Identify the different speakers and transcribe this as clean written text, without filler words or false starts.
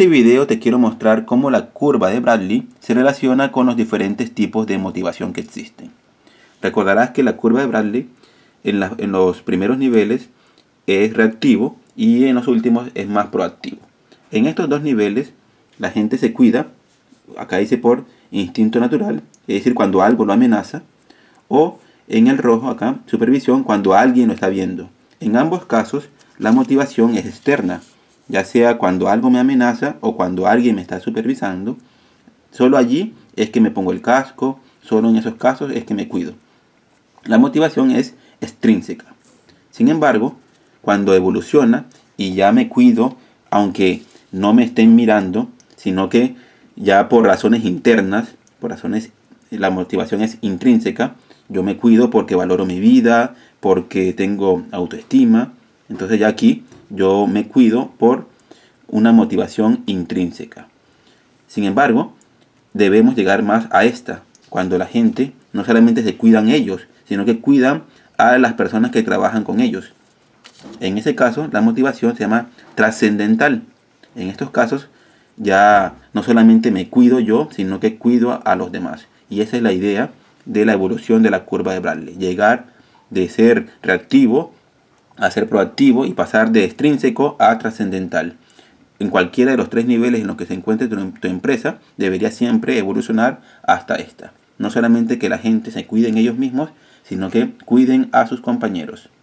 Speaker 1: este video te quiero mostrar cómo la curva de Bradley se relaciona con los diferentes tipos de motivación que existen. Recordarás que la curva de Bradley en los primeros niveles es reactivo y en los últimos es más proactivo. En estos dos niveles la gente se cuida, acá dice por instinto natural, es decir, cuando algo lo amenaza, o en el rojo acá, supervisión, cuando alguien lo está viendo. En ambos casos la motivación es externa, ya sea cuando algo me amenaza o cuando alguien me está supervisando. Solo allí es que me pongo el casco, solo en esos casos es que me cuido. La motivación es extrínseca. Sin embargo, cuando evoluciona y ya me cuido, aunque no me estén mirando, sino que ya por razones internas, la motivación es intrínseca, yo me cuido porque valoro mi vida, porque tengo autoestima. Entonces ya aquí yo me cuido por una motivación intrínseca. Sin embargo, debemos llegar más a esta, cuando la gente no solamente se cuidan ellos, sino que cuidan a las personas que trabajan con ellos. En ese caso, la motivación se llama trascendental. En estos casos, ya no solamente me cuido yo, sino que cuido a los demás. Y esa es la idea de la evolución de la curva de Bradley. Llegar de ser reactivo a ser proactivo y pasar de extrínseco a trascendental. En cualquiera de los tres niveles en los que se encuentre tu empresa, debería siempre evolucionar hasta esta. No solamente que la gente se cuide en ellos mismos, sino que cuiden a sus compañeros.